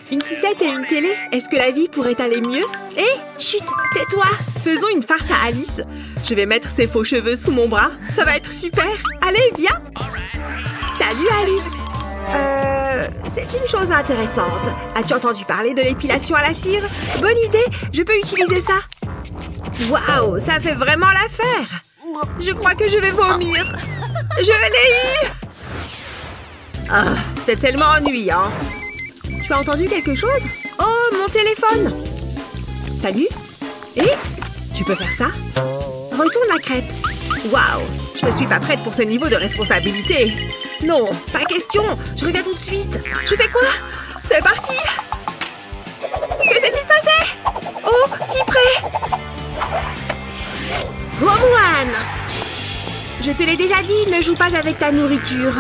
Une sucette et une télé? Est-ce que la vie pourrait aller mieux? Hé, chut, tais-toi! Faisons une farce à Alice. Je vais mettre ses faux cheveux sous mon bras. Ça va être super. Allez, viens! Salut, Alice! C'est une chose intéressante. As-tu entendu parler de l'épilation à la cire? Bonne idée, je peux utiliser ça. Waouh, ça fait vraiment l'affaire! Je crois que je vais vomir. Je l'ai eu! Ah, c'est tellement ennuyant. Tu as entendu quelque chose? Oh, mon téléphone! Salut? Hé, tu peux faire ça? Retourne la crêpe. Waouh, je ne suis pas prête pour ce niveau de responsabilité. Non, pas question. Je reviens tout de suite. Je fais quoi? C'est parti! Que s'est-il passé? Oh, si près! Romuan! Je te l'ai déjà dit, ne joue pas avec ta nourriture.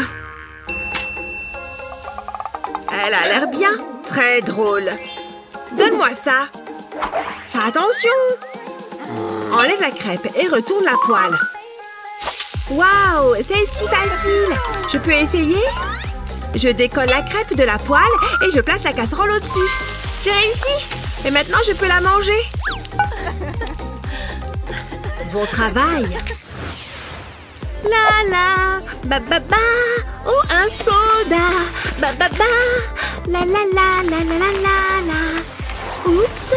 Elle a l'air bien. Très drôle. Donne-moi ça. Fais attention. Enlève la crêpe et retourne la poêle. Waouh, c'est si facile. Je peux essayer? Je décolle la crêpe de la poêle et je place la casserole au-dessus. J'ai réussi. Et maintenant, je peux la manger. Bon travail. La la, ba ba ba, oh un soda, ba ba ba, la la la la la la la la. Oups.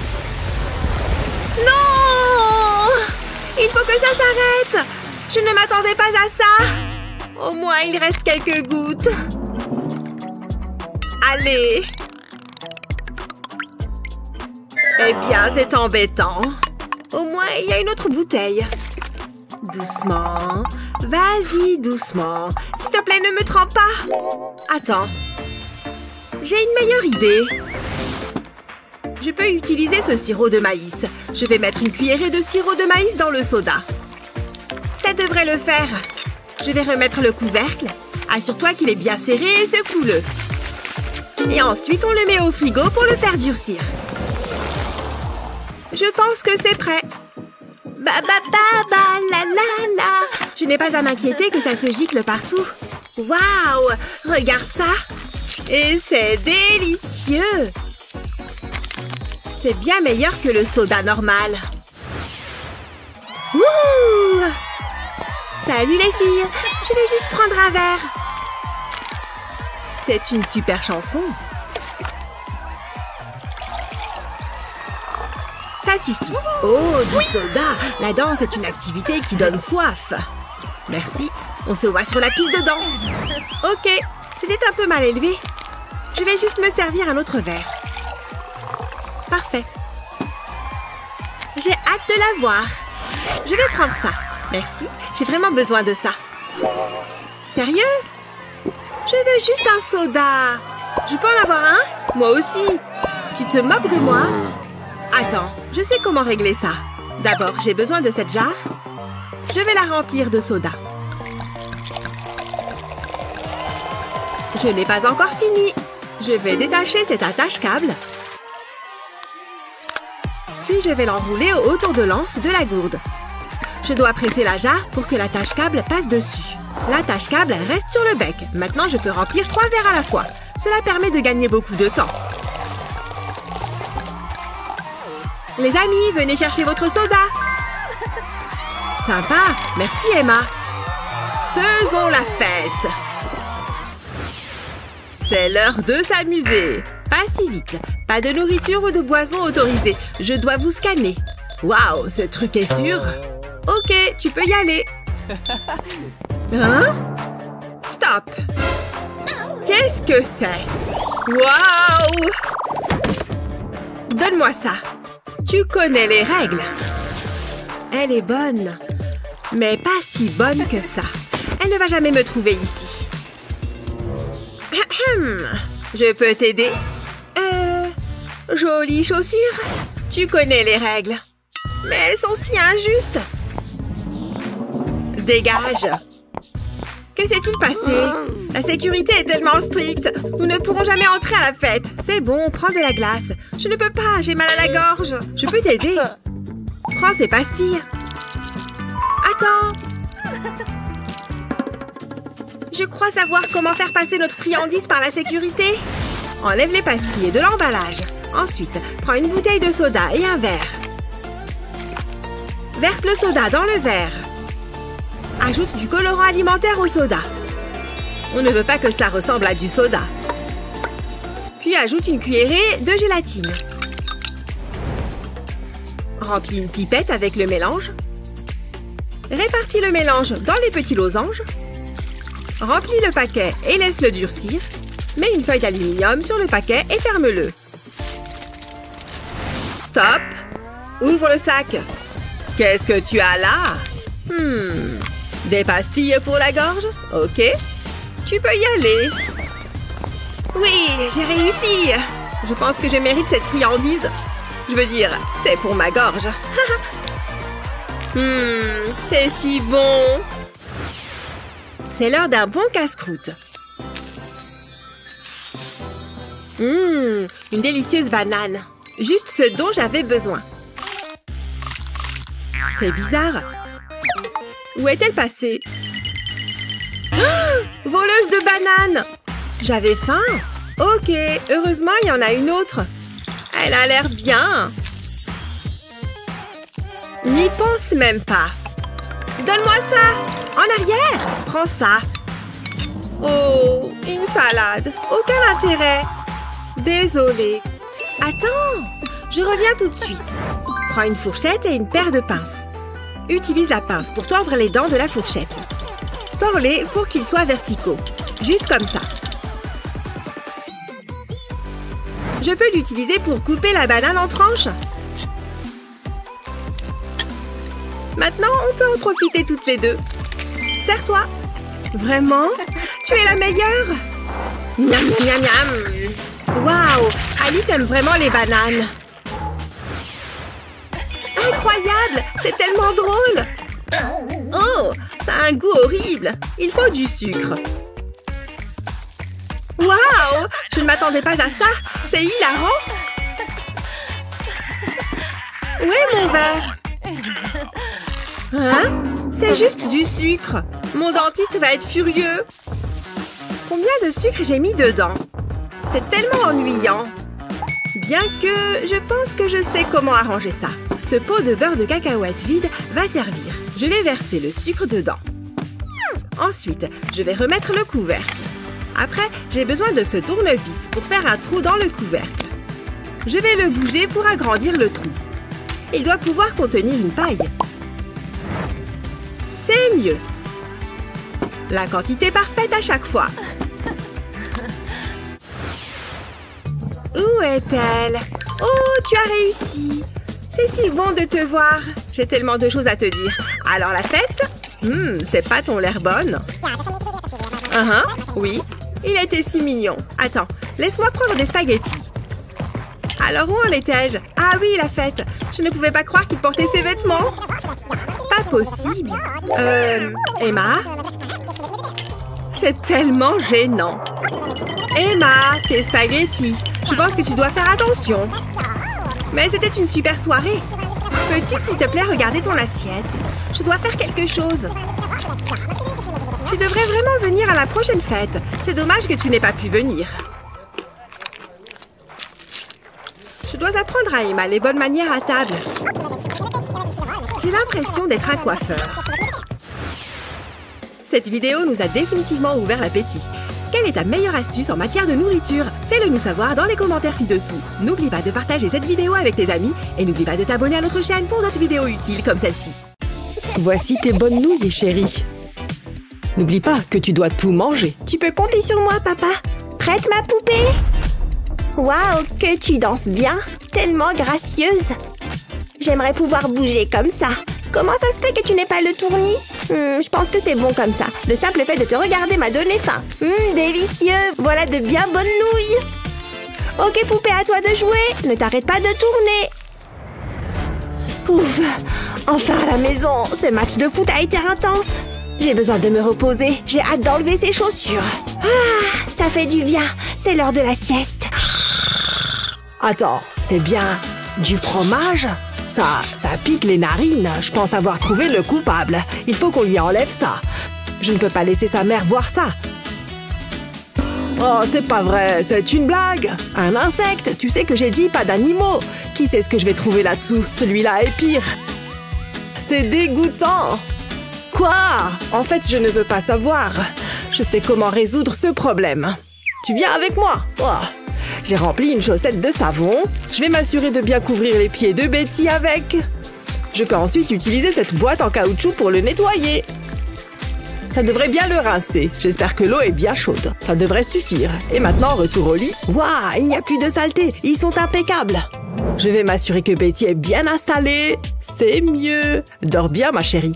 Non! Il faut que ça s'arrête. Je ne m'attendais pas à ça. Au moins, il reste quelques gouttes. Allez. Eh bien, c'est embêtant. Au moins, il y a une autre bouteille. Doucement. Vas-y, doucement. S'il te plaît, ne me trempe pas. Attends. J'ai une meilleure idée. Je peux utiliser ce sirop de maïs. Je vais mettre une cuillerée de sirop de maïs dans le soda. Ça devrait le faire. Je vais remettre le couvercle. Assure-toi qu'il est bien serré et secoue-le. Et ensuite, on le met au frigo pour le faire durcir. Je pense que c'est prêt. Ba ba ba ba la la la. Je n'ai pas à m'inquiéter que ça se gicle partout. Waouh! Regarde ça! Et c'est délicieux! C'est bien meilleur que le soda normal. Wouhou! Salut les filles! Je vais juste prendre un verre. C'est une super chanson. Ça suffit. Oh, du soda! La danse est une activité qui donne soif. Merci. On se voit sur la piste de danse. Ok, c'était un peu mal élevé. Je vais juste me servir un autre verre. Parfait. J'ai hâte de la voir. Je vais prendre ça. Merci, j'ai vraiment besoin de ça. Sérieux? Je veux juste un soda. Je peux en avoir un? Moi aussi. Tu te moques de moi? Attends, je sais comment régler ça. D'abord, j'ai besoin de cette jarre. Je vais la remplir de soda. Je n'ai pas encore fini. Je vais détacher cet attache-câble. Puis je vais l'enrouler autour de l'anse de la gourde. Je dois presser la jarre pour que l'attache-câble passe dessus. L'attache-câble reste sur le bec. Maintenant, je peux remplir 3 verres à la fois. Cela permet de gagner beaucoup de temps. Les amis, venez chercher votre soda. Sympa. Merci, Emma. Faisons la fête. C'est l'heure de s'amuser. Pas si vite. Pas de nourriture ou de boisson autorisée. Je dois vous scanner. Waouh, ce truc est sûr. Ok, tu peux y aller. Hein? Stop. Qu'est-ce que c'est? Waouh! Donne-moi ça. Tu connais les règles. Elle est bonne. Mais pas si bonne que ça. Elle ne va jamais me trouver ici. Je peux t'aider? Jolies chaussures. Tu connais les règles. Mais elles sont si injustes. Dégage. Que s'est-il passé? La sécurité est tellement stricte. Nous ne pourrons jamais entrer à la fête. C'est bon, prends de la glace. Je ne peux pas, j'ai mal à la gorge. Je peux t'aider. Prends ces pastilles. Attends. Je crois savoir comment faire passer notre friandise par la sécurité. Enlève les pastilles de l'emballage. Ensuite, prends une bouteille de soda et un verre. Verse le soda dans le verre. Ajoute du colorant alimentaire au soda. On ne veut pas que ça ressemble à du soda. Puis ajoute une cuillerée de gélatine. Remplis une pipette avec le mélange. Répartis le mélange dans les petits losanges. Remplis le paquet et laisse-le durcir. Mets une feuille d'aluminium sur le paquet et ferme-le. Stop! Ouvre le sac. Qu'est-ce que tu as là? Des pastilles pour la gorge? Ok. Tu peux y aller. Oui, j'ai réussi. Je pense que je mérite cette friandise. Je veux dire, c'est pour ma gorge. C'est si bon. C'est l'heure d'un bon casse-croûte. Une délicieuse banane. Juste ce dont j'avais besoin. C'est bizarre. Où est-elle passée? Oh, voleuse de bananes! J'avais faim. Ok, heureusement, il y en a une autre. Elle a l'air bien. N'y pense même pas. Donne-moi ça! En arrière! Prends ça. Oh, une salade. Aucun intérêt. Désolée. Attends, je reviens tout de suite. Prends une fourchette et une paire de pinces. Utilise la pince pour tordre les dents de la fourchette. Tords-les pour qu'ils soient verticaux. Juste comme ça. Je peux l'utiliser pour couper la banane en tranches. Maintenant, on peut en profiter toutes les deux. Serre-toi. Vraiment? Tu es la meilleure? Miam, miam, miam. Waouh! Alice aime vraiment les bananes. Incroyable! C'est tellement drôle! Oh! Ça a un goût horrible! Il faut du sucre. Waouh! Je ne m'attendais pas à ça! C'est hilarant! Où est mon verre? Hein? C'est juste du sucre! Mon dentiste va être furieux! Combien de sucre j'ai mis dedans? C'est tellement ennuyant! Bien que je pense que je sais comment arranger ça. Ce pot de beurre de cacahuète vide va servir. Je vais verser le sucre dedans. Ensuite, je vais remettre le couvercle. Après, j'ai besoin de ce tournevis pour faire un trou dans le couvercle. Je vais le bouger pour agrandir le trou. Il doit pouvoir contenir une paille. C'est mieux. La quantité parfaite à chaque fois. Où est-elle? Oh, tu as réussi! C'est si bon de te voir! J'ai tellement de choses à te dire. Alors la fête? Ces pâtes ont l'air bonnes. Oui. Il était si mignon. Attends, laisse-moi prendre des spaghettis. Alors où en étais-je? Ah oui, la fête! Je ne pouvais pas croire qu'il portait ses vêtements. Pas possible. Emma? C'est tellement gênant. Emma, tes spaghettis. Je pense que tu dois faire attention. Mais c'était une super soirée. Peux-tu, s'il te plaît, regarder ton assiette? Je dois faire quelque chose. Tu devrais vraiment venir à la prochaine fête. C'est dommage que tu n'aies pas pu venir. Je dois apprendre à Emma les bonnes manières à table. J'ai l'impression d'être un coiffeur. Cette vidéo nous a définitivement ouvert l'appétit. Quelle est ta meilleure astuce en matière de nourriture? Fais-le nous savoir dans les commentaires ci-dessous. N'oublie pas de partager cette vidéo avec tes amis et n'oublie pas de t'abonner à notre chaîne pour d'autres vidéos utiles comme celle-ci. Voici tes bonnes nouilles, chérie. N'oublie pas que tu dois tout manger. Tu peux compter sur moi, papa. Prête, ma poupée? Waouh, que tu danses bien. Tellement gracieuse. J'aimerais pouvoir bouger comme ça. Comment ça se fait que tu n'aies pas le tournis? Je pense que c'est bon comme ça. Le simple fait de te regarder m'a donné faim. Délicieux. Voilà de bien bonnes nouilles. Ok, poupée, à toi de jouer. Ne t'arrête pas de tourner. Ouf. Enfin à la maison. Ce match de foot a été intense. J'ai besoin de me reposer. J'ai hâte d'enlever ces chaussures. Ah, ça fait du bien. C'est l'heure de la sieste. Attends, c'est bien du fromage? Ça pique les narines. Je pense avoir trouvé le coupable. Il faut qu'on lui enlève ça. Je ne peux pas laisser sa mère voir ça. Oh, c'est pas vrai, c'est une blague. Un insecte, tu sais que j'ai dit pas d'animaux. Qui sait ce que je vais trouver là-dessous? Celui-là est pire. C'est dégoûtant. Quoi? En fait, je ne veux pas savoir. Je sais comment résoudre ce problème. Tu viens avec moi? Oh. J'ai rempli une chaussette de savon. Je vais m'assurer de bien couvrir les pieds de Betty avec. Je peux ensuite utiliser cette boîte en caoutchouc pour le nettoyer. Ça devrait bien le rincer. J'espère que l'eau est bien chaude. Ça devrait suffire. Et maintenant, retour au lit. Waouh, il n'y a plus de saleté. Ils sont impeccables. Je vais m'assurer que Betty est bien installée. C'est mieux. Dors bien, ma chérie.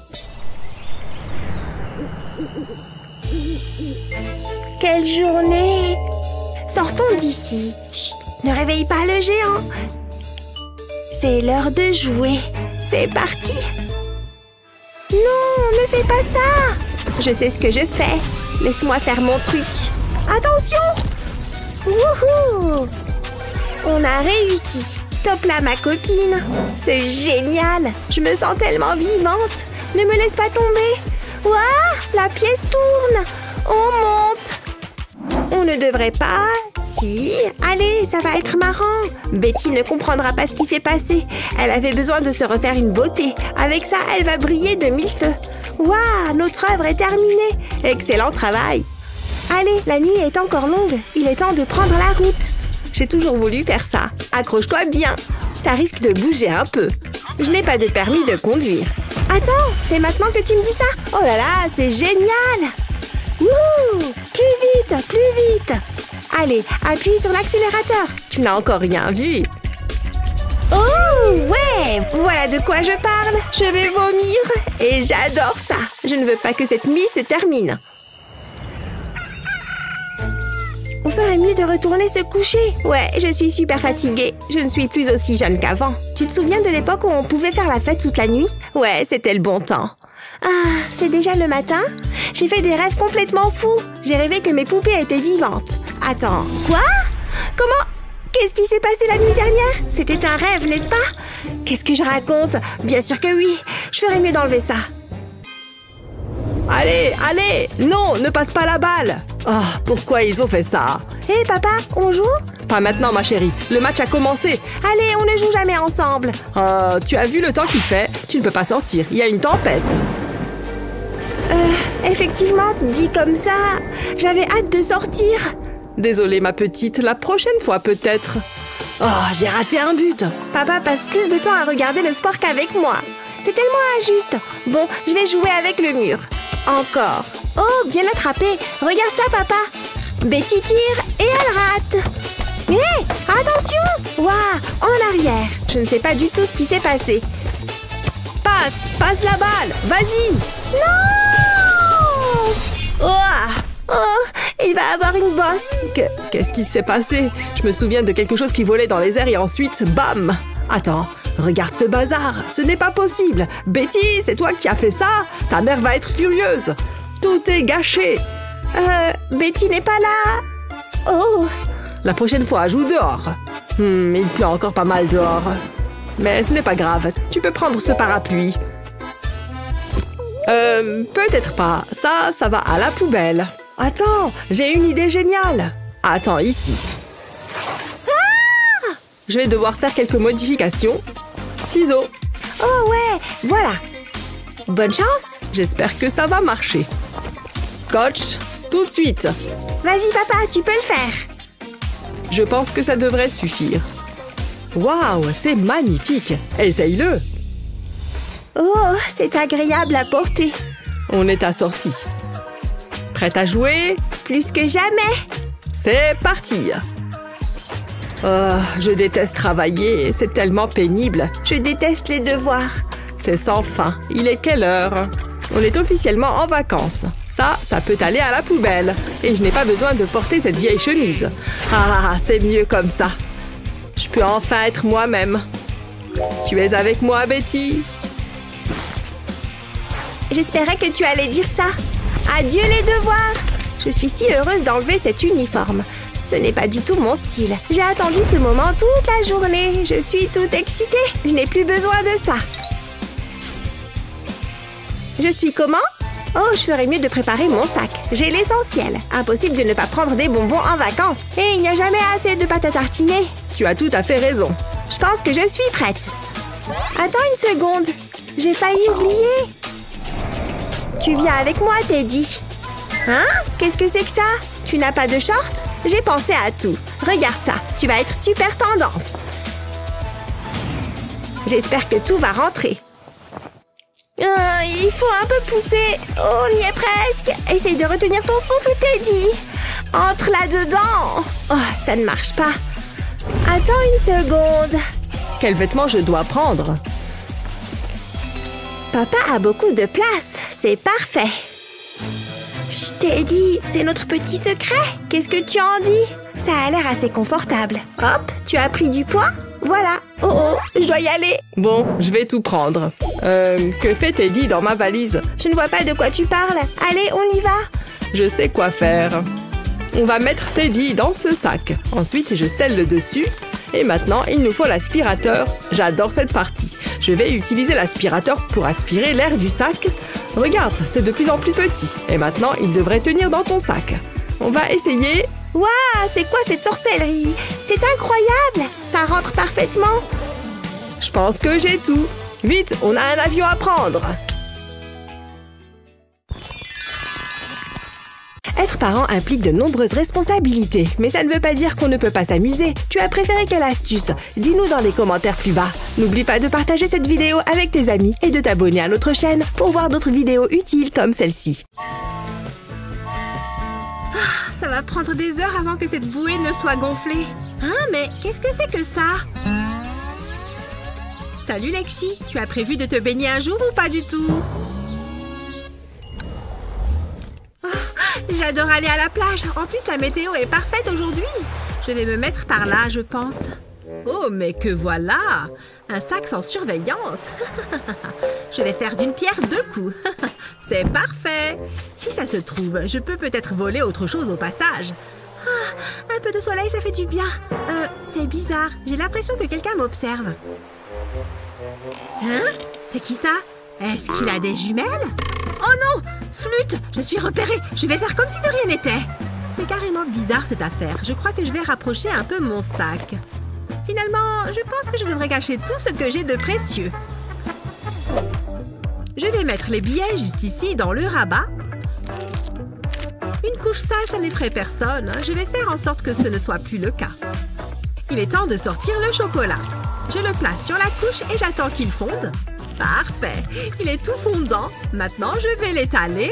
Quelle journée! Sortons d'ici. Chut, ne réveille pas le géant. C'est l'heure de jouer. C'est parti. Non, ne fais pas ça. Je sais ce que je fais. Laisse-moi faire mon truc. Attention! Wouhou! On a réussi. Top là, ma copine. C'est génial. Je me sens tellement vivante. Ne me laisse pas tomber. Ouah, la pièce tourne. On monte. On ne devrait pas... Si. Allez, ça va être marrant. Betty ne comprendra pas ce qui s'est passé. Elle avait besoin de se refaire une beauté. Avec ça, elle va briller de mille feux. Waouh, notre œuvre est terminée. Excellent travail. Allez, la nuit est encore longue. Il est temps de prendre la route. J'ai toujours voulu faire ça. Accroche-toi bien. Ça risque de bouger un peu. Je n'ai pas de permis de conduire. Attends, c'est maintenant que tu me dis ça? Oh là là, c'est génial! Wouhou! Plus vite, plus vite! Allez, appuie sur l'accélérateur. Tu n'as encore rien vu. Oh, ouais! Voilà de quoi je parle. Je vais vomir. Et j'adore ça. Je ne veux pas que cette nuit se termine. On ferait mieux de retourner se coucher. Ouais, je suis super fatiguée. Je ne suis plus aussi jeune qu'avant. Tu te souviens de l'époque où on pouvait faire la fête toute la nuit? Ouais, c'était le bon temps. Ah, c'est déjà le matin? J'ai fait des rêves complètement fous. J'ai rêvé que mes poupées étaient vivantes. Attends, quoi? Comment? Qu'est-ce qui s'est passé la nuit dernière? C'était un rêve, n'est-ce pas? Qu'est-ce que je raconte? Bien sûr que oui. Je ferais mieux d'enlever ça. Allez, allez! Non, ne passe pas la balle! Oh, pourquoi ils ont fait ça? Hé, papa, on joue? Pas maintenant, ma chérie. Le match a commencé. Allez, on ne joue jamais ensemble. Tu as vu le temps qu'il fait? Tu ne peux pas sortir. Il y a une tempête. Effectivement, dit comme ça, j'avais hâte de sortir. Désolée, ma petite. La prochaine fois, peut-être. Oh, j'ai raté un but. Papa passe plus de temps à regarder le sport qu'avec moi. C'est tellement injuste. Bon, je vais jouer avec le mur. Encore. Oh, bien attrapé. Regarde ça, papa. Betty tire et elle rate. Hé, attention. Waouh, en arrière. Je ne sais pas du tout ce qui s'est passé. Passe la balle. Vas-y. Non. Oh, il va avoir une bosse. Qu'est-ce qui s'est passé? Je me souviens de quelque chose qui volait dans les airs et ensuite, bam! Attends, regarde ce bazar. Ce n'est pas possible. Betty, c'est toi qui as fait ça? Ta mère va être furieuse. Tout est gâché. Betty n'est pas là. Oh. La prochaine fois, joue dehors. Il pleut encore pas mal dehors. Mais ce n'est pas grave. Tu peux prendre ce parapluie. Peut-être pas. Ça va à la poubelle. Attends, j'ai une idée géniale. Attends, ici. Ah! Je vais devoir faire quelques modifications. Ciseaux. Oh ouais, voilà. Bonne chance. J'espère que ça va marcher. Scotch, tout de suite. Vas-y, papa, tu peux le faire. Je pense que ça devrait suffire. Waouh, c'est magnifique. Essaye-le. Oh, c'est agréable à porter. On est assortis. Prête à jouer? Plus que jamais. C'est parti. Oh, je déteste travailler. C'est tellement pénible. Je déteste les devoirs. C'est sans fin. Il est quelle heure? On est officiellement en vacances. Ça peut aller à la poubelle. Et je n'ai pas besoin de porter cette vieille chemise. Ah, c'est mieux comme ça. Je peux enfin être moi-même. Tu es avec moi, Betty? J'espérais que tu allais dire ça. Adieu les devoirs. Je suis si heureuse d'enlever cet uniforme. Ce n'est pas du tout mon style. J'ai attendu ce moment toute la journée. Je suis toute excitée. Je n'ai plus besoin de ça. Je suis comment? Oh, je ferais mieux de préparer mon sac. J'ai l'essentiel. Impossible de ne pas prendre des bonbons en vacances. Et il n'y a jamais assez de pâte à tartiner. Tu as tout à fait raison. Je pense que je suis prête. Attends une seconde. J'ai failli oublier. Tu viens avec moi, Teddy. Hein? Qu'est-ce que c'est que ça? Tu n'as pas de short? J'ai pensé à tout. Regarde ça. Tu vas être super tendance. J'espère que tout va rentrer. Il faut un peu pousser. On y est presque. Essaye de retenir ton souffle, Teddy. Entre là-dedans. Oh, ça ne marche pas. Attends une seconde. Quel vêtement je dois prendre? Papa a beaucoup de place. C'est parfait. Chut, Teddy, c'est notre petit secret. Qu'est-ce que tu en dis? Ça a l'air assez confortable. Hop, tu as pris du poids? Voilà. Oh oh, je dois y aller. Bon, je vais tout prendre. Que fait Teddy dans ma valise? Je ne vois pas de quoi tu parles. Allez, on y va. Je sais quoi faire. On va mettre Teddy dans ce sac. Ensuite, je scelle le dessus. Et maintenant, il nous faut l'aspirateur. J'adore cette partie. Je vais utiliser l'aspirateur pour aspirer l'air du sac. Regarde, c'est de plus en plus petit. Et maintenant, il devrait tenir dans ton sac. On va essayer. Waouh, c'est quoi cette sorcellerie? C'est incroyable. Ça rentre parfaitement. Je pense que j'ai tout. Vite, on a un avion à prendre. Être parent implique de nombreuses responsabilités, mais ça ne veut pas dire qu'on ne peut pas s'amuser. Tu as préféré quelle astuce? Dis-nous dans les commentaires plus bas. N'oublie pas de partager cette vidéo avec tes amis et de t'abonner à notre chaîne pour voir d'autres vidéos utiles comme celle-ci. Ça va prendre des heures avant que cette bouée ne soit gonflée. Hein, mais qu'est-ce que c'est que ça? Salut Lexi, tu as prévu de te baigner un jour ou pas du tout? J'adore aller à la plage. En plus, la météo est parfaite aujourd'hui. Je vais me mettre par là, je pense. Oh, mais que voilà! Un sac sans surveillance. Je vais faire d'une pierre deux coups. C'est parfait. Si ça se trouve, je peux peut-être voler autre chose au passage. Un peu de soleil, ça fait du bien. C'est bizarre. J'ai l'impression que quelqu'un m'observe. Hein? C'est qui ça? Est-ce qu'il a des jumelles? Oh non! Flûte! Je suis repérée! Je vais faire comme si de rien n'était! C'est carrément bizarre cette affaire. Je crois que je vais rapprocher un peu mon sac. Finalement, je pense que je devrais cacher tout ce que j'ai de précieux. Je vais mettre les billets juste ici, dans le rabat. Une couche sale, ça n'effraie personne. Je vais faire en sorte que ce ne soit plus le cas. Il est temps de sortir le chocolat. Je le place sur la couche et j'attends qu'il fonde. Parfait. Il est tout fondant. Maintenant, je vais l'étaler.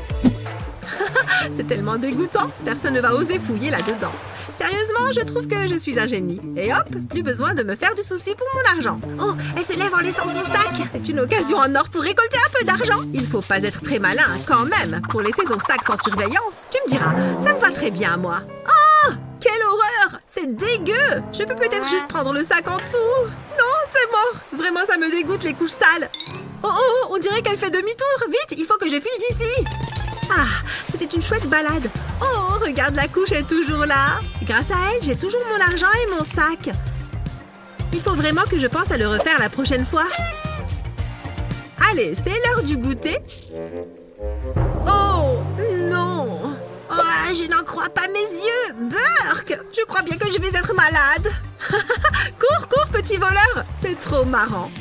C'est tellement dégoûtant. Personne ne va oser fouiller là-dedans. Sérieusement, je trouve que je suis un génie. Et hop, plus besoin de me faire du souci pour mon argent. Oh, elle se lève en laissant son sac. C'est une occasion en or pour récolter un peu d'argent. Il faut pas être très malin, quand même, pour laisser son sac sans surveillance. Tu me diras, ça me va très bien, moi. Oh, quelle horreur! C'est dégueu! Je peux peut-être juste prendre le sac en dessous. Non, c'est mort. Vraiment, ça me dégoûte, les couches sales. Oh, oh, on dirait qu'elle fait demi-tour. Vite, il faut que je file d'ici. Ah, c'était une chouette balade. Oh, regarde, la couche est toujours là. Grâce à elle, j'ai toujours mon argent et mon sac. Il faut vraiment que je pense à le refaire la prochaine fois. Allez, c'est l'heure du goûter. Oh, non. Oh, je n'en crois pas mes yeux. Burk, je crois bien que je vais être malade. Cours, cours, petit voleur. C'est trop marrant.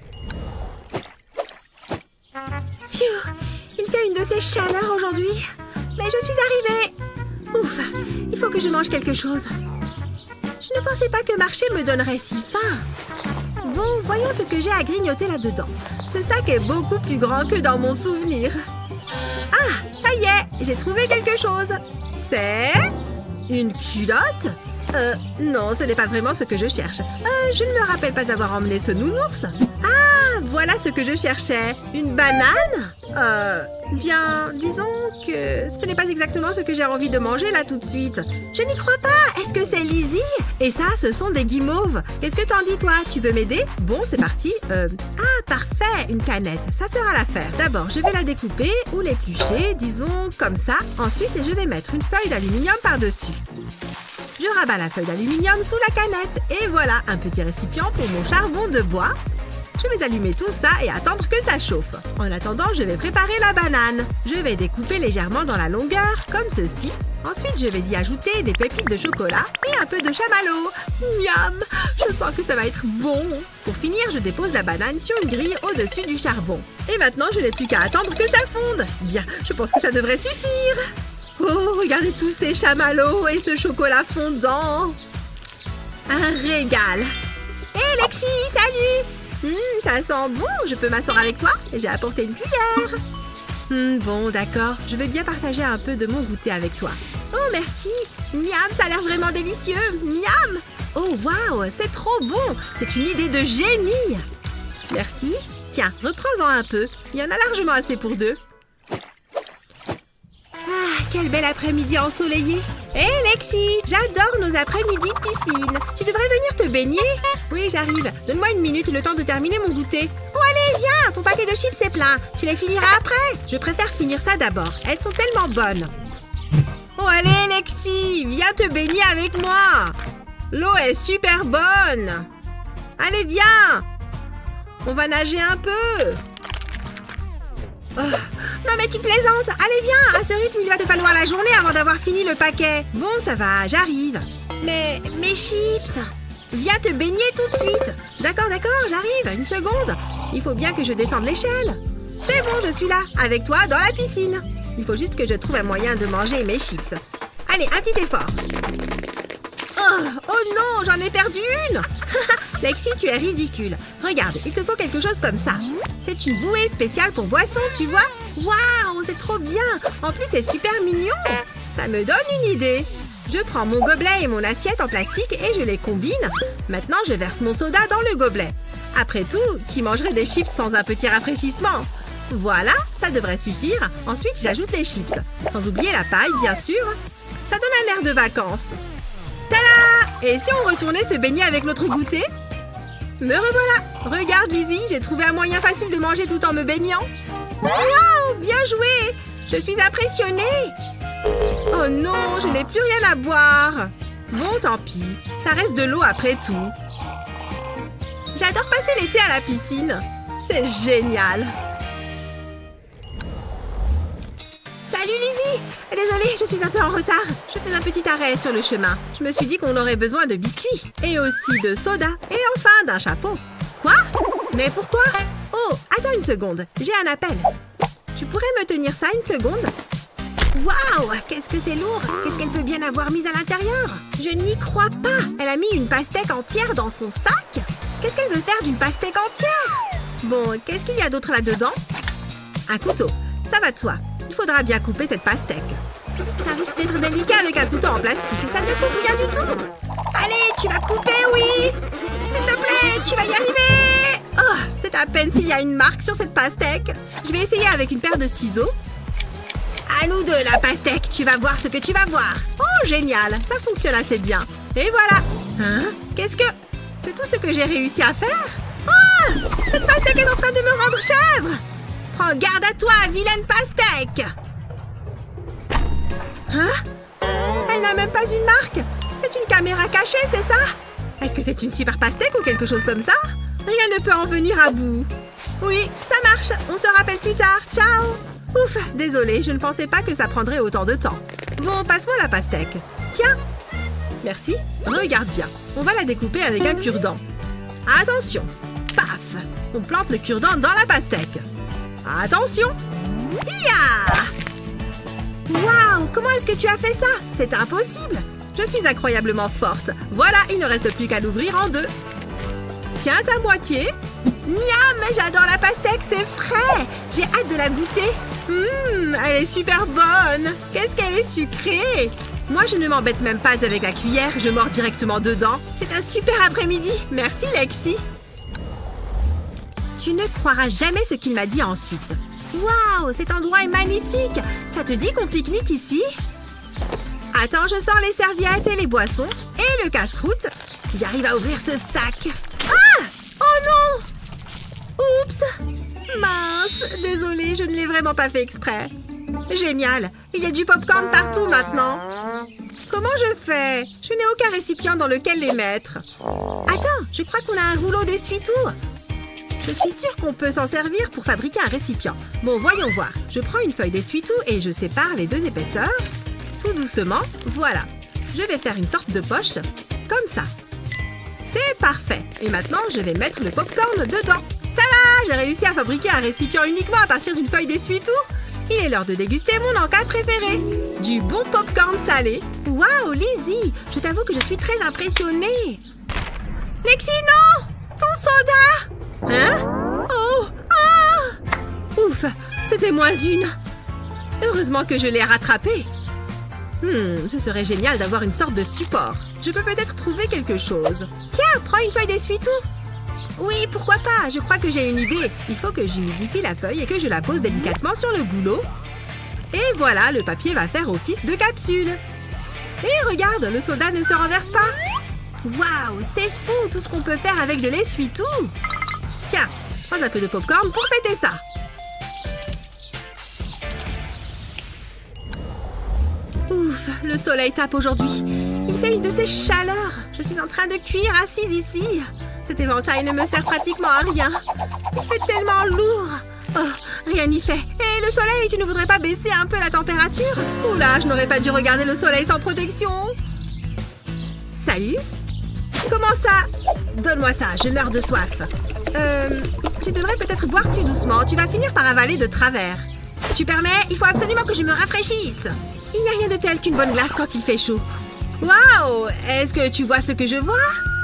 Phew. Il fait une de ces chaleurs aujourd'hui. Mais je suis arrivée. Ouf, il faut que je mange quelque chose. Je ne pensais pas que marcher me donnerait si faim. Bon, voyons ce que j'ai à grignoter là-dedans. Ce sac est beaucoup plus grand que dans mon souvenir. Ah, ça y est, j'ai trouvé quelque chose. C'est une culotte? Non, ce n'est pas vraiment ce que je cherche. Je ne me rappelle pas avoir emmené ce nounours. Ah, voilà ce que je cherchais. Une banane? Bien, disons que ce n'est pas exactement ce que j'ai envie de manger là tout de suite. Je n'y crois pas. Est-ce que c'est Lizzie? Et ça, ce sont des guimauves. Qu'est-ce que t'en dis, toi? Tu veux m'aider? Bon, c'est parti. Ah, parfait. Une canette. Ça fera l'affaire. D'abord, je vais la découper ou l'éplucher, disons comme ça. Ensuite, je vais mettre une feuille d'aluminium par-dessus. Je rabats la feuille d'aluminium sous la canette. Et voilà, un petit récipient pour mon charbon de bois. Je vais allumer tout ça et attendre que ça chauffe. En attendant, je vais préparer la banane. Je vais découper légèrement dans la longueur, comme ceci. Ensuite, je vais y ajouter des pépites de chocolat et un peu de chamallow. Miam! Je sens que ça va être bon. Pour finir, je dépose la banane sur une grille au-dessus du charbon. Et maintenant, je n'ai plus qu'à attendre que ça fonde. Bien, je pense que ça devrait suffire. Oh, regardez tous ces chamallows et ce chocolat fondant. Un régal. Hé, Lexi, salut! Ça sent bon, je peux m'asseoir avec toi? J'ai apporté une cuillère. Bon, d'accord. Je vais bien partager un peu de mon goûter avec toi. Oh, merci. Miam, ça a l'air vraiment délicieux. Miam. Oh, waouh, c'est trop bon. C'est une idée de génie. Merci. Tiens, reprends-en un peu. Il y en a largement assez pour deux. Ah, quel bel après-midi ensoleillé. Hé, Lexi, j'adore nos après-midi piscine. Tu devrais venir te baigner. Oui, j'arrive. Donne-moi une minute, le temps de terminer mon goûter. Oh, allez, viens, ton paquet de chips est plein. Tu les finiras après. Je préfère finir ça d'abord. Elles sont tellement bonnes. Oh, allez, Lexi, viens te baigner avec moi. L'eau est super bonne. Allez, viens. On va nager un peu. Oh. Non mais tu plaisantes. Allez viens, à ce rythme il va te falloir la journée avant d'avoir fini le paquet. Bon ça va, j'arrive. Mais mes chips. Viens te baigner tout de suite. D'accord, j'arrive, une seconde. Il faut bien que je descende l'échelle. C'est bon, je suis là, avec toi dans la piscine. Il faut juste que je trouve un moyen de manger mes chips. Allez, un petit effort. Oh non, j'en ai perdu une. Lexi, tu es ridicule. Regarde, il te faut quelque chose comme ça. C'est une bouée spéciale pour boissons, tu vois? Waouh, c'est trop bien. En plus, c'est super mignon. Ça me donne une idée. Je prends mon gobelet et mon assiette en plastique et je les combine. Maintenant, je verse mon soda dans le gobelet. Après tout, qui mangerait des chips sans un petit rafraîchissement? Voilà, ça devrait suffire. Ensuite, j'ajoute les chips. Sans oublier la paille, bien sûr. Ça donne un air de vacances. Tada! Et si on retournait se baigner avec notre goûter? Me revoilà! Regarde, Lizzie, j'ai trouvé un moyen facile de manger tout en me baignant. Waouh! Bien joué! Je suis impressionnée! Oh non, je n'ai plus rien à boire! Bon, tant pis. Ça reste de l'eau après tout. J'adore passer l'été à la piscine. C'est génial! Salut Lizzie! Désolée, je suis un peu en retard. Je fais un petit arrêt sur le chemin. Je me suis dit qu'on aurait besoin de biscuits. Et aussi de soda. Et enfin d'un chapeau. Quoi? Mais pourquoi? Oh, attends une seconde. J'ai un appel. Tu pourrais me tenir ça une seconde? Waouh! Qu'est-ce que c'est lourd! Qu'est-ce qu'elle peut bien avoir mis à l'intérieur? Je n'y crois pas! Elle a mis une pastèque entière dans son sac? Qu'est-ce qu'elle veut faire d'une pastèque entière? Bon, qu'est-ce qu'il y a d'autre là-dedans? Un couteau. Ça va de soi. Il faudra bien couper cette pastèque. Ça risque d'être délicat avec un couteau en plastique et ça ne coupe rien du tout. Allez, tu vas couper, oui! S'il te plaît, tu vas y arriver! Oh, c'est à peine s'il y a une marque sur cette pastèque. Je vais essayer avec une paire de ciseaux. À nous deux, la pastèque. Tu vas voir ce que tu vas voir. Oh, génial. Ça fonctionne assez bien. Et voilà. Hein? Qu'est-ce que... C'est tout ce que j'ai réussi à faire? Oh! Cette pastèque est en train de me rendre chèvre! Prends garde à toi, vilaine pastèque! Hein? Elle n'a même pas une marque! C'est une caméra cachée, c'est ça? Est-ce que c'est une super pastèque ou quelque chose comme ça? Rien ne peut en venir à bout. Oui, ça marche. On se rappelle plus tard. Ciao! Ouf, désolée, je ne pensais pas que ça prendrait autant de temps. Bon, passe-moi la pastèque. Tiens! Merci. Regarde bien. On va la découper avec un cure-dent. Attention! Paf! On plante le cure-dent dans la pastèque. Attention! Ya! Waouh! Comment est-ce que tu as fait ça? C'est impossible! Je suis incroyablement forte. Voilà, il ne reste plus qu'à l'ouvrir en deux. Tiens ta moitié. Miam! J'adore la pastèque, c'est frais! J'ai hâte de la goûter. Elle est super bonne! Qu'est-ce qu'elle est sucrée! Moi, je ne m'embête même pas avec la cuillère, je mords directement dedans. C'est un super après-midi. Merci, Lexi. Tu ne croiras jamais ce qu'il m'a dit ensuite. Waouh, cet endroit est magnifique! Ça te dit qu'on pique-nique ici? Attends, je sors les serviettes et les boissons. Et le casse-croûte. Si j'arrive à ouvrir ce sac. Ah! Oh non! Oups! Mince! Désolée, je ne l'ai vraiment pas fait exprès. Génial! Il y a du popcorn partout maintenant. Comment je fais? Je n'ai aucun récipient dans lequel les mettre. Attends, je crois qu'on a un rouleau d'essuie-tout. Je suis sûre qu'on peut s'en servir pour fabriquer un récipient. Bon, voyons voir. Je prends une feuille d'essuie-tout et je sépare les deux épaisseurs. Tout doucement, voilà. Je vais faire une sorte de poche, comme ça. C'est parfait. Et maintenant, je vais mettre le popcorn dedans. Tada! J'ai réussi à fabriquer un récipient uniquement à partir d'une feuille d'essuie-tout. Il est l'heure de déguster mon encas préféré. Du bon popcorn salé. Waouh, Lizzie! Je t'avoue que je suis très impressionnée. Lexi, non! Ton soda! Hein? Oh! Ah! Ouf! C'était moins une. Heureusement que je l'ai rattrapé. Ce serait génial d'avoir une sorte de support. Je peux peut-être trouver quelque chose. Tiens, prends une feuille d'essuie-tout. Oui, pourquoi pas? Je crois que j'ai une idée. Il faut que j'humidifie la feuille et que je la pose délicatement sur le goulot. Et voilà, le papier va faire office de capsule. Et regarde, le soda ne se renverse pas. Waouh, c'est fou tout ce qu'on peut faire avec de l'essuie-tout. Tiens, prends un peu de popcorn pour fêter ça. Ouf, le soleil tape aujourd'hui. Il fait une de ces chaleurs. Je suis en train de cuire assise ici. Cet éventail ne me sert pratiquement à rien. Il fait tellement lourd. Oh, rien n'y fait. Et le soleil, tu ne voudrais pas baisser un peu la température? Oula, je n'aurais pas dû regarder le soleil sans protection. Salut. Comment ça? Donne-moi ça, je meurs de soif. Tu devrais peut-être boire plus doucement. Tu vas finir par avaler de travers. Tu permets? Il faut absolument que je me rafraîchisse. Il n'y a rien de tel qu'une bonne glace quand il fait chaud. Waouh! Est-ce que tu vois ce que je vois?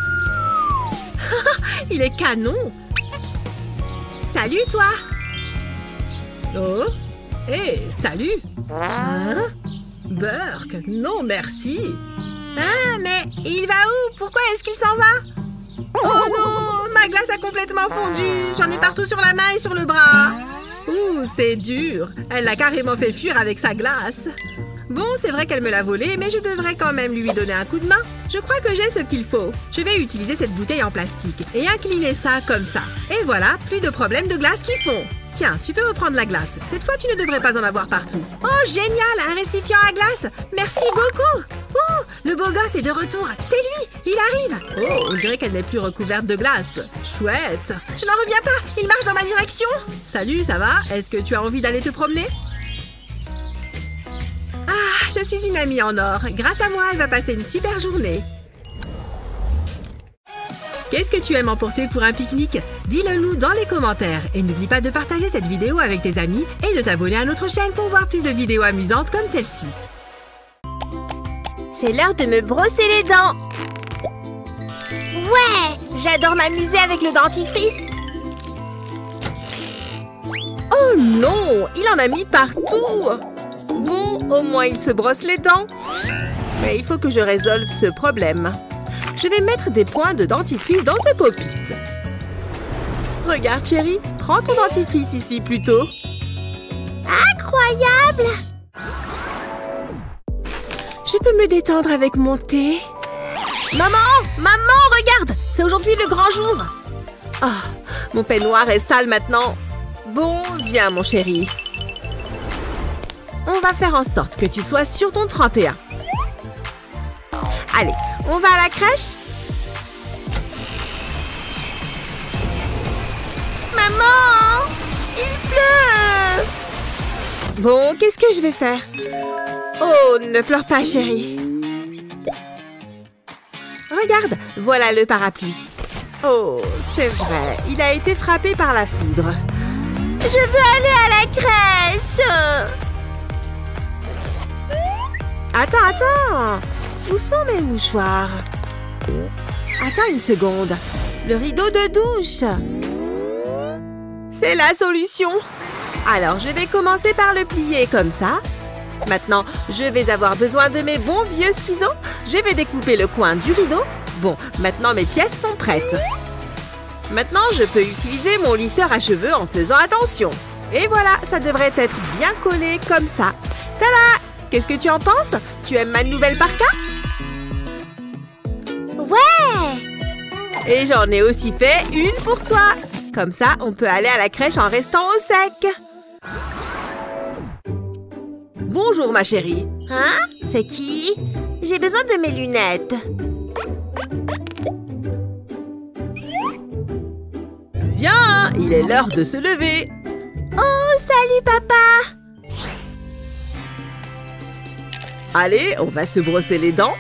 Il est canon! Salut, toi! Oh! Hé, salut! Hein? Burke, non merci! Ah, mais il va où? Pourquoi est-ce qu'il s'en va? Oh non! Ma glace a complètement fondu! J'en ai partout sur la main et sur le bras! Ouh, c'est dur! Elle l'a carrément fait fuir avec sa glace! Bon, c'est vrai qu'elle me l'a volé, mais je devrais quand même lui donner un coup de main. Je crois que j'ai ce qu'il faut. Je vais utiliser cette bouteille en plastique et incliner ça comme ça. Et voilà, plus de problèmes de glace qui font. Tiens, tu peux reprendre la glace. Cette fois, tu ne devrais pas en avoir partout. Oh, génial! Un récipient à glace! Merci beaucoup! Ouh, le beau gosse est de retour. C'est lui! Il arrive! Oh, on dirait qu'elle n'est plus recouverte de glace. Chouette! Je n'en reviens pas! Il marche dans ma direction! Salut, ça va? Est-ce que tu as envie d'aller te promener? Ah, je suis une amie en or. Grâce à moi, elle va passer une super journée. Qu'est-ce que tu aimes emporter pour un pique-nique? Dis-le nous dans les commentaires. Et n'oublie pas de partager cette vidéo avec tes amis et de t'abonner à notre chaîne pour voir plus de vidéos amusantes comme celle-ci. C'est l'heure de me brosser les dents. Ouais, j'adore m'amuser avec le dentifrice. Oh non, il en a mis partout. Bon, au moins il se brosse les dents. Mais il faut que je résolve ce problème. Je vais mettre des points de dentifrice dans ce pop-it. Regarde, chérie, prends ton dentifrice ici plutôt. Incroyable! Je peux me détendre avec mon thé. Maman! Maman, regarde! C'est aujourd'hui le grand jour. Ah, mon peignoir est sale maintenant. Bon, viens, mon chéri. On va faire en sorte que tu sois sur ton 31. Allez, on va à la crèche? Maman! Il pleut! Bon, qu'est-ce que je vais faire? Oh, ne pleure pas, chérie. Regarde, voilà le parapluie. Oh, c'est vrai, il a été frappé par la foudre. Je veux aller à la crèche! Attends! Où sont mes mouchoirs? Attends une seconde. Le rideau de douche. C'est la solution. Alors, je vais commencer par le plier comme ça. Maintenant, je vais avoir besoin de mes bons vieux ciseaux. Je vais découper le coin du rideau. Bon, maintenant mes pièces sont prêtes. Maintenant, je peux utiliser mon lisseur à cheveux en faisant attention. Et voilà, ça devrait être bien collé comme ça. Tada! Qu'est-ce que tu en penses? Tu aimes ma nouvelle parka? Ouais! Et j'en ai aussi fait une pour toi. Comme ça, on peut aller à la crèche en restant au sec. Bonjour, ma chérie. Hein? C'est qui? J'ai besoin de mes lunettes. Viens, Il est l'heure de se lever. Oh, salut, papa! Allez, on va se brosser les dents.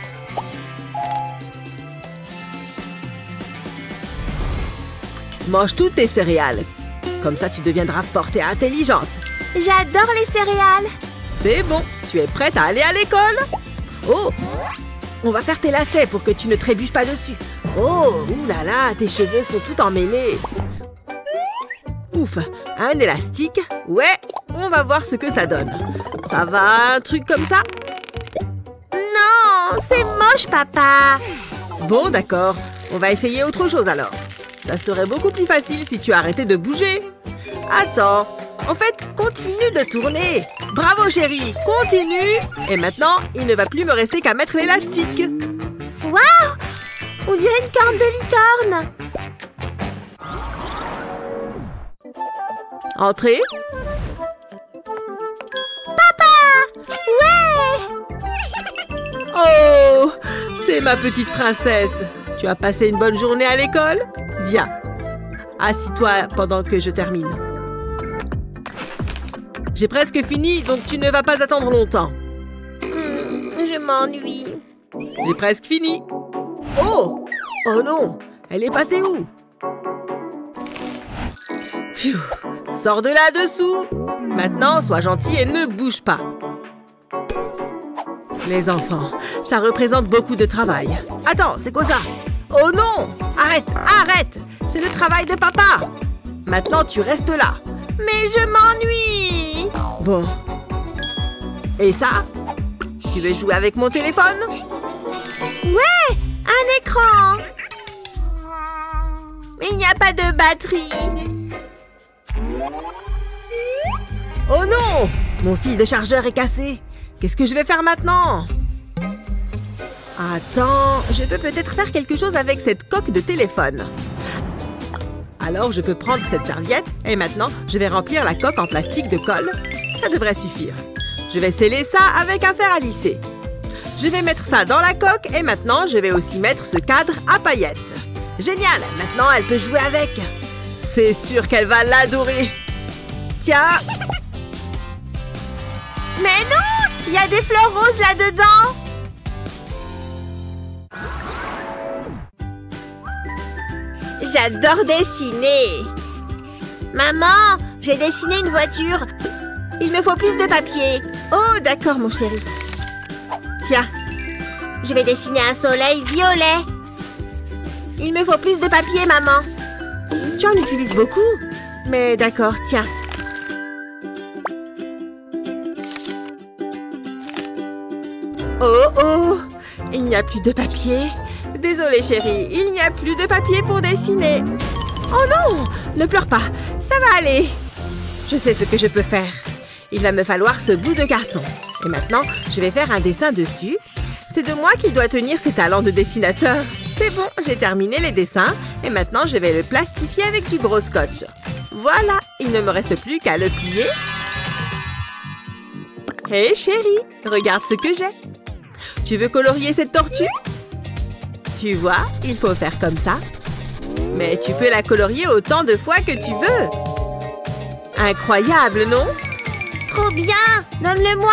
Mange toutes tes céréales. Comme ça, tu deviendras forte et intelligente. J'adore les céréales! C'est bon, tu es prête à aller à l'école? Oh! On va faire tes lacets pour que tu ne trébuches pas dessus. Oh, oulala, tes cheveux sont tout emmêlés. Ouf, un élastique. Ouais, on va voir ce que ça donne. Ça va, un truc comme ça? Non, c'est moche, papa! Bon, d'accord. On va essayer autre chose alors. Ça serait beaucoup plus facile si tu arrêtais de bouger. Attends. En fait, continue de tourner. Bravo, chérie. Continue. Et maintenant, il ne va plus me rester qu'à mettre l'élastique. Waouh! On dirait une corne de licorne! Entrez. Papa! Ouais! Oh! C'est ma petite princesse. Tu as passé une bonne journée à l'école? Viens. Assis-toi pendant que je termine. J'ai presque fini, donc tu ne vas pas attendre longtemps. Je m'ennuie. J'ai presque fini. Oh! Oh non! Elle est passée où? Pfiou! Sors de là-dessous! Maintenant, sois gentil et ne bouge pas. Les enfants, ça représente beaucoup de travail. Attends, c'est quoi ça? Oh non! Arrête! Arrête! C'est le travail de papa! Maintenant, tu restes là. Mais je m'ennuie! Bon. Et ça? Tu veux jouer avec mon téléphone? Ouais! Un écran! Mais il n'y a pas de batterie! Oh non! Mon fil de chargeur est cassé. Qu'est-ce que je vais faire maintenant? Attends, je peux peut-être faire quelque chose avec cette coque de téléphone. Alors, je peux prendre cette serviette et maintenant, je vais remplir la coque en plastique de colle. Ça devrait suffire. Je vais sceller ça avec un fer à lisser. Je vais mettre ça dans la coque et maintenant, je vais aussi mettre ce cadre à paillettes. Génial! Maintenant, elle peut jouer avec. C'est sûr qu'elle va l'adorer. Tiens! Mais non! Il y a des fleurs roses là-dedans! J'adore dessiner! Maman, j'ai dessiné une voiture. Il me faut plus de papier. Oh, d'accord, mon chéri. Tiens, je vais dessiner un soleil violet. Il me faut plus de papier, maman. Tu en utilises beaucoup? Mais d'accord, tiens. Oh, oh! Il n'y a plus de papier. Désolée, chérie, il n'y a plus de papier pour dessiner. Oh non! Ne pleure pas, ça va aller. Je sais ce que je peux faire. Il va me falloir ce bout de carton. Et maintenant, je vais faire un dessin dessus. C'est de moi qu'il doit tenir ses talents de dessinateur. C'est bon, j'ai terminé les dessins. Et maintenant, je vais le plastifier avec du gros scotch. Voilà, il ne me reste plus qu'à le plier. Hé, chérie, regarde ce que j'ai. Tu veux colorier cette tortue? Tu vois, il faut faire comme ça. Mais tu peux la colorier autant de fois que tu veux. Incroyable, non? Trop bien! Donne-le-moi!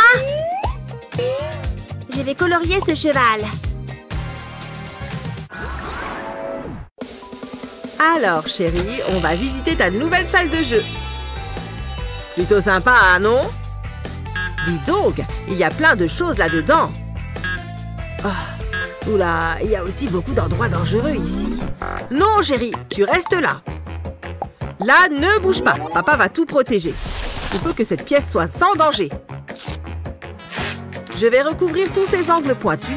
Je vais colorier ce cheval. Alors, chérie, on va visiter ta nouvelle salle de jeu. Plutôt sympa, hein, non? Dis donc, il y a plein de choses là-dedans. Oh, oula, il y a aussi beaucoup d'endroits dangereux ici. Non, chérie, tu restes là. Là, ne bouge pas. Papa va tout protéger. Il faut que cette pièce soit sans danger. Je vais recouvrir tous ces angles pointus.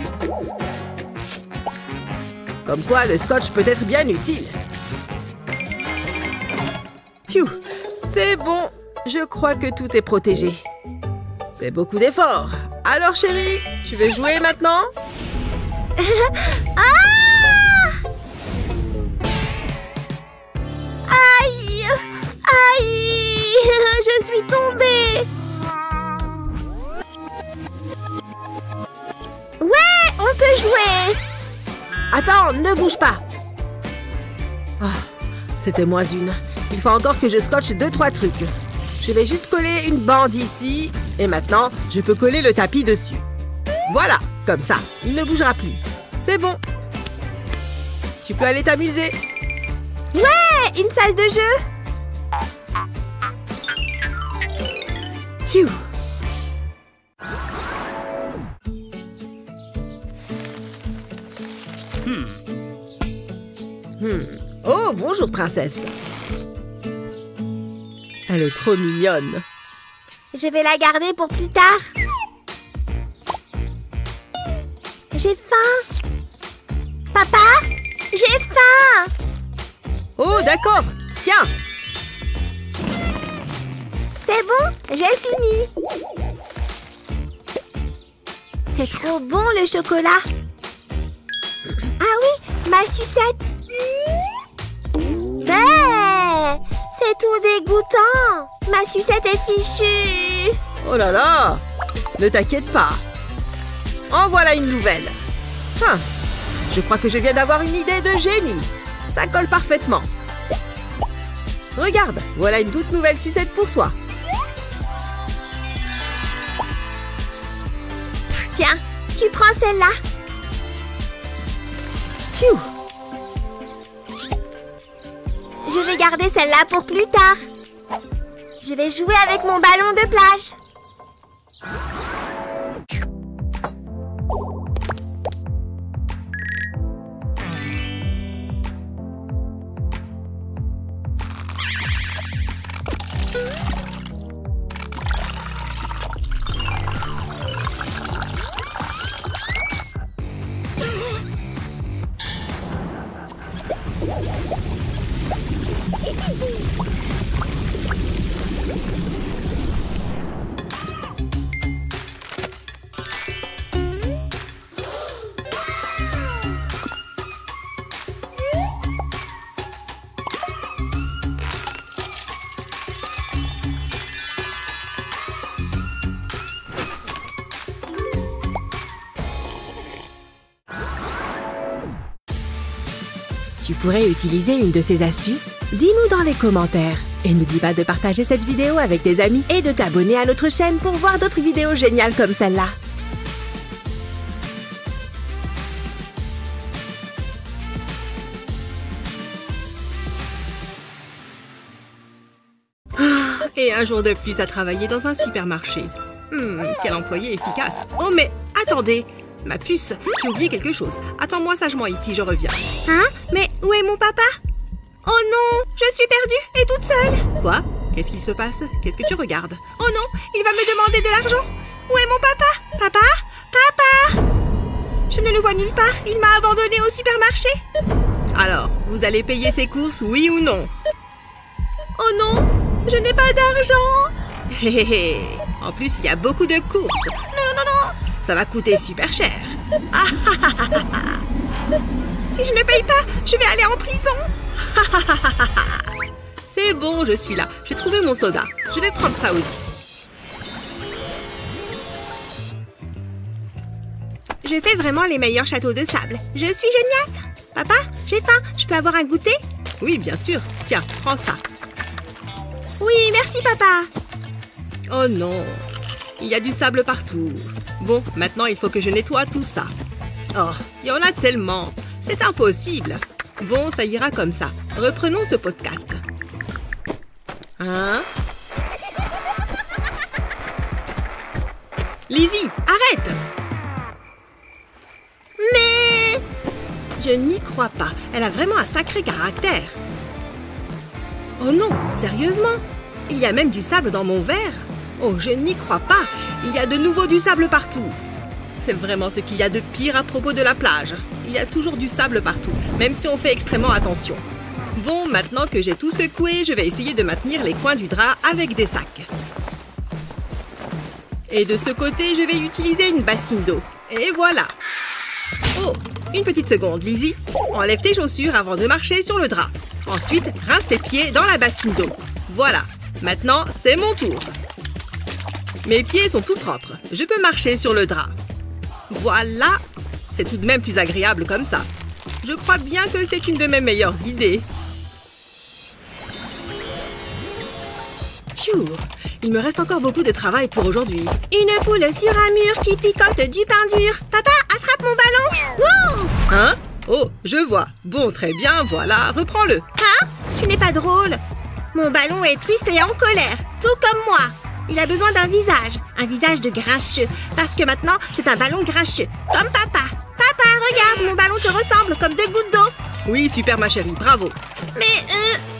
Comme quoi, le scotch peut être bien utile. Pfiou, c'est bon. Je crois que tout est protégé. C'est beaucoup d'efforts. Alors, chérie, tu veux jouer maintenant? Ah! Aïe! Aïe! Je suis tombée! Ouais, on peut jouer! Attends, ne bouge pas. Oh, c'était moins une. Il faut encore que je scotche 2-3 trucs. Je vais juste coller une bande ici. Et maintenant, je peux coller le tapis dessus. Voilà, comme ça, il ne bougera plus. C'est bon. Tu peux aller t'amuser. Ouais, une salle de jeu. Phew. Oh, bonjour, princesse. Elle est trop mignonne. Je vais la garder pour plus tard. J'ai faim. Papa, j'ai faim. Oh, d'accord. Tiens. C'est bon, j'ai fini. C'est trop bon le chocolat. Ah oui, ma sucette. C'est tout dégoûtant. Ma sucette est fichue. Oh là là. Ne t'inquiète pas. En voilà une nouvelle. Je crois que je viens d'avoir une idée de génie. Ça colle parfaitement. Regarde, voilà une toute nouvelle sucette pour toi. Tiens, tu prends celle-là. Phew. Je vais garder celle-là pour plus tard. Je vais jouer avec mon ballon de plage. Tu pourrais utiliser une de ces astuces? Dis-nous dans les commentaires. Et n'oublie pas de partager cette vidéo avec tes amis et de t'abonner à notre chaîne pour voir d'autres vidéos géniales comme celle-là. Et un jour de plus à travailler dans un supermarché. Quel employé efficace. Oh mais attendez. Ma puce, j'ai oublié quelque chose. Attends-moi sagement ici, je reviens. Hein? Mais où est mon papa? Oh non, je suis perdue et toute seule. Quoi? Qu'est-ce qu'il se passe? Qu'est-ce que tu regardes? Oh non, il va me demander de l'argent. Où est mon papa? Papa? Papa? Je ne le vois nulle part. Il m'a abandonnée au supermarché. Alors, vous allez payer ses courses, oui ou non? Oh non, je n'ai pas d'argent. Hé hé hé. En plus, il y a beaucoup de courses. Non, non, non. Ça va coûter super cher. Si je ne paye pas, je vais aller en prison. C'est bon, je suis là. J'ai trouvé mon soda. Je vais prendre ça aussi. Je fais vraiment les meilleurs châteaux de sable. Je suis géniale. Papa, j'ai faim. Je peux avoir un goûter? Oui, bien sûr. Tiens, prends ça. Oui, merci, papa. Oh non. Il y a du sable partout. Bon, maintenant, il faut que je nettoie tout ça. Oh, il y en a tellement. C'est impossible. Bon, ça ira comme ça. Reprenons ce podcast. Hein? Lizzie, arrête! Mais... Je n'y crois pas. Elle a vraiment un sacré caractère. Oh non, sérieusement? Il y a même du sable dans mon verre? Oh, je n'y crois pas. Il y a de nouveau du sable partout. C'est vraiment ce qu'il y a de pire à propos de la plage. Il y a toujours du sable partout, même si on fait extrêmement attention. Bon, maintenant que j'ai tout secoué, je vais essayer de maintenir les coins du drap avec des sacs. Et de ce côté, je vais utiliser une bassine d'eau. Et voilà. Oh, une petite seconde, Lizzie. Enlève tes chaussures avant de marcher sur le drap. Ensuite, rince tes pieds dans la bassine d'eau. Voilà. Maintenant, c'est mon tour. Mes pieds sont tout propres. Je peux marcher sur le drap. Voilà. C'est tout de même plus agréable comme ça. Je crois bien que c'est une de mes meilleures idées. Pfiou. Il me reste encore beaucoup de travail pour aujourd'hui. Une poule sur un mur qui picote du pain dur. Papa, attrape mon ballon. Wouh! Hein? Oh, je vois. Bon, très bien, voilà, reprends-le. Hein? Tu n'es pas drôle. Mon ballon est triste et en colère, tout comme moi. Il a besoin d'un visage de grincheux. Parce que maintenant, c'est un ballon grincheux, comme papa. Papa, regarde, mon ballon te ressemble comme 2 gouttes d'eau. Oui, super ma chérie, bravo. Mais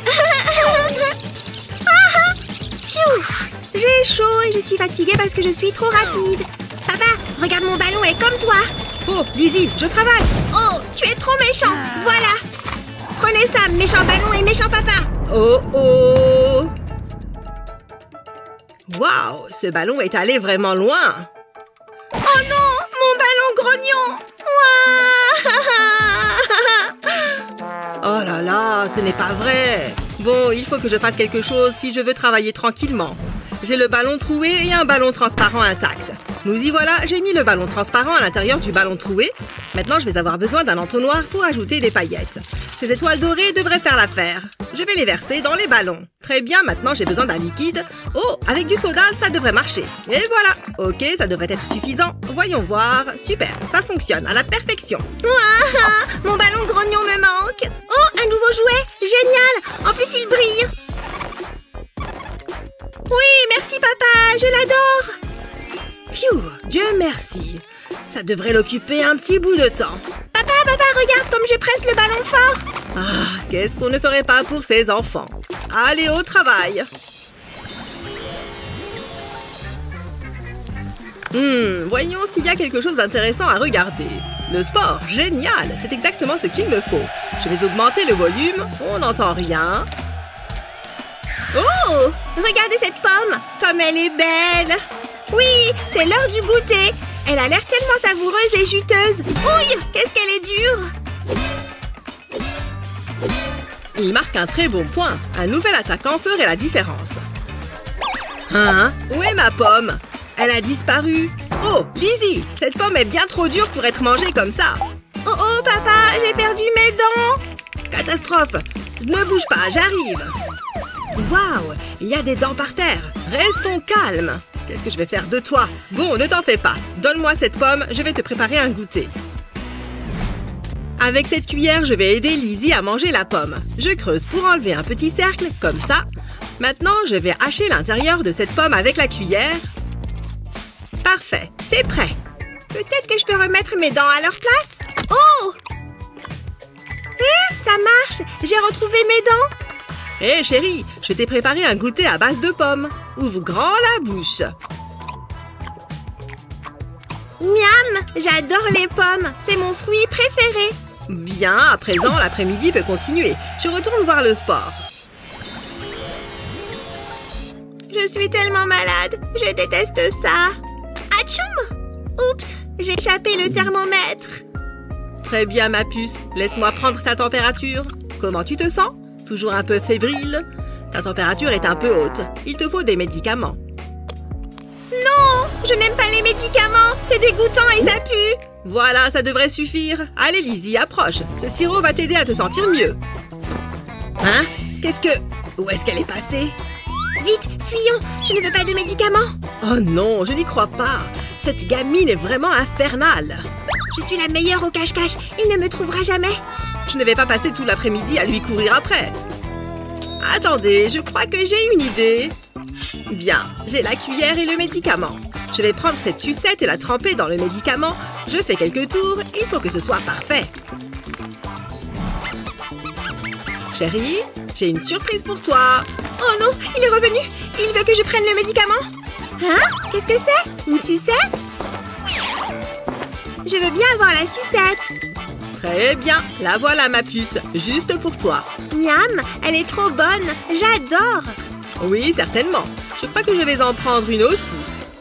Pfiou! J'ai chaud et je suis fatiguée parce que je suis trop rapide. Papa, regarde, mon ballon est comme toi. Oh, Lizzie, je travaille. Oh, tu es trop méchant. Voilà. Prenez ça, méchant ballon et méchant papa. Oh, oh. Waouh, ce ballon est allé vraiment loin. Oh non, mon ballon grognon. Oh là là, ce n'est pas vrai. Bon, il faut que je fasse quelque chose si je veux travailler tranquillement. J'ai le ballon troué et un ballon transparent intact. Nous y voilà, j'ai mis le ballon transparent à l'intérieur du ballon troué. Maintenant, je vais avoir besoin d'un entonnoir pour ajouter des paillettes. Ces étoiles dorées devraient faire l'affaire. Je vais les verser dans les ballons. Très bien, maintenant j'ai besoin d'un liquide. Oh, avec du soda, ça devrait marcher. Et voilà. Ok, ça devrait être suffisant. Voyons voir. Super, ça fonctionne à la perfection. Ouah, mon ballon grognon me manque. Oh, un nouveau jouet. Génial. En plus, il brille. Oui, merci papa, je l'adore. Pfiou, Dieu merci. Ça devrait l'occuper un petit bout de temps. Papa, regarde comme je presse le ballon fort. Ah, qu'est-ce qu'on ne ferait pas pour ces enfants? Allez, au travail. Voyons s'il y a quelque chose d'intéressant à regarder. Le sport, génial, c'est exactement ce qu'il me faut. Je vais augmenter le volume, on n'entend rien. Oh, regardez cette pomme, comme elle est belle. Oui, c'est l'heure du goûter. Elle a l'air tellement savoureuse et juteuse. Ouille, qu'est-ce qu'elle est dure. Il marque un très bon point. Un nouvel attaquant ferait la différence. Hein? Où est ma pomme? Elle a disparu. Oh, Lizzie, cette pomme est bien trop dure pour être mangée comme ça. Oh, oh, papa, j'ai perdu mes dents. Catastrophe. Ne bouge pas, j'arrive. Waouh, il y a des dents par terre. Restons calmes. Qu'est-ce que je vais faire de toi? Bon, ne t'en fais pas. Donne-moi cette pomme, je vais te préparer un goûter. Avec cette cuillère, je vais aider Lizzie à manger la pomme. Je creuse pour enlever un petit cercle, comme ça. Maintenant, je vais hacher l'intérieur de cette pomme avec la cuillère. Parfait, c'est prêt. Peut-être que je peux remettre mes dents à leur place? Oh! Ça marche! J'ai retrouvé mes dents! Hé, chérie, je t'ai préparé un goûter à base de pommes. Ouvre grand la bouche. Miam! J'adore les pommes. C'est mon fruit préféré. Bien, à présent, l'après-midi peut continuer. Je retourne voir le sport. Je suis tellement malade. Je déteste ça. Atchoum! Oups! J'ai échappé le thermomètre. Très bien, ma puce. Laisse-moi prendre ta température. Comment tu te sens? Toujours un peu fébrile? Ta température est un peu haute. Il te faut des médicaments. Non! Je n'aime pas les médicaments. C'est dégoûtant et ça pue. Voilà, ça devrait suffire. Allez, Lizzie, approche. Ce sirop va t'aider à te sentir mieux. Hein? Qu'est-ce que... Où est-ce qu'elle est passée? Vite, fuyons. Je ne veux pas de médicaments. Oh non, je n'y crois pas. Cette gamine est vraiment infernale. Je suis la meilleure au cache-cache. Il ne me trouvera jamais. Je ne vais pas passer tout l'après-midi à lui courir après. Attendez, je crois que j'ai une idée. Bien, j'ai la cuillère et le médicament. Je vais prendre cette sucette et la tremper dans le médicament. Je fais quelques tours, il faut que ce soit parfait. Chérie, j'ai une surprise pour toi. Oh non, il est revenu. Il veut que je prenne le médicament. Hein? Qu'est-ce que c'est? Une sucette? Je veux bien avoir la sucette. Très bien, la voilà ma puce, juste pour toi. Miam, elle est trop bonne, j'adore. Oui, certainement. Je crois que je vais en prendre une aussi.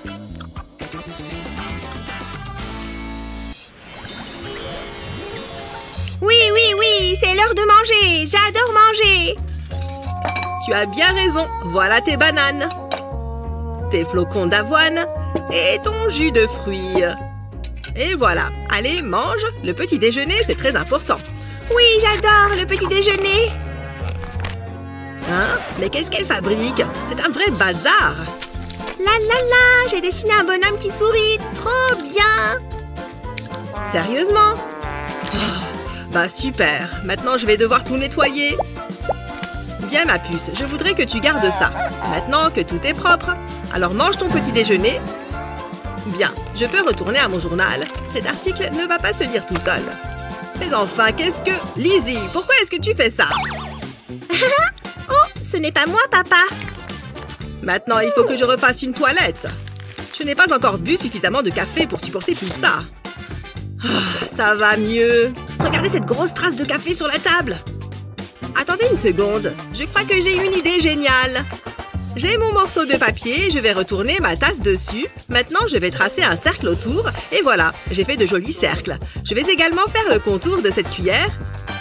Oui, c'est l'heure de manger, j'adore manger. Tu as bien raison, voilà tes bananes. Tes flocons d'avoine et ton jus de fruits. Et voilà, allez, mange. Le petit déjeuner, c'est très important. Oui, j'adore le petit déjeuner. Hein? Mais qu'est-ce qu'elle fabrique? C'est un vrai bazar! La la la, j'ai dessiné un bonhomme qui sourit. Trop bien! Sérieusement? Bah super, maintenant je vais devoir tout nettoyer. Bien ma puce, je voudrais que tu gardes ça. Maintenant que tout est propre, alors mange ton petit déjeuner. Bien, je peux retourner à mon journal. Cet article ne va pas se lire tout seul. Mais enfin, qu'est-ce que... Lizzie, pourquoi est-ce que tu fais ça? Oh, ce n'est pas moi, papa. Maintenant, il faut que je refasse une toilette. Je n'ai pas encore bu suffisamment de café pour supporter tout ça. Ah, ça va mieux. Regardez cette grosse trace de café sur la table. Attendez une seconde. Je crois que j'ai une idée géniale. J'ai mon morceau de papier, je vais retourner ma tasse dessus. Maintenant, je vais tracer un cercle autour. Et voilà, j'ai fait de jolis cercles. Je vais également faire le contour de cette cuillère.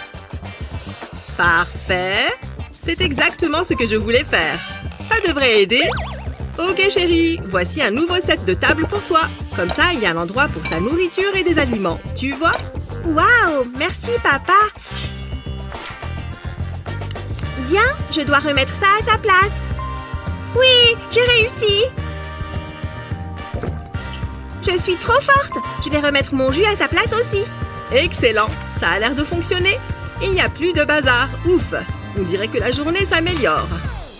Parfait. C'est exactement ce que je voulais faire. Ça devrait aider. Ok chérie, voici un nouveau set de table pour toi. Comme ça, il y a un endroit pour ta nourriture et des aliments. Tu vois? Waouh, merci, papa. Bien, je dois remettre ça à sa place. Oui, j'ai réussi. Je suis trop forte. Je vais remettre mon jus à sa place aussi. Excellent. Ça a l'air de fonctionner. Il n'y a plus de bazar. Ouf. On dirait que la journée s'améliore.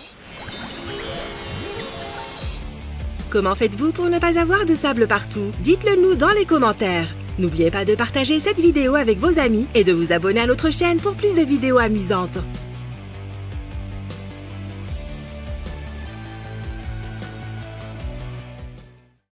Comment faites-vous pour ne pas avoir de sable partout? Dites-le nous dans les commentaires. N'oubliez pas de partager cette vidéo avec vos amis et de vous abonner à notre chaîne pour plus de vidéos amusantes.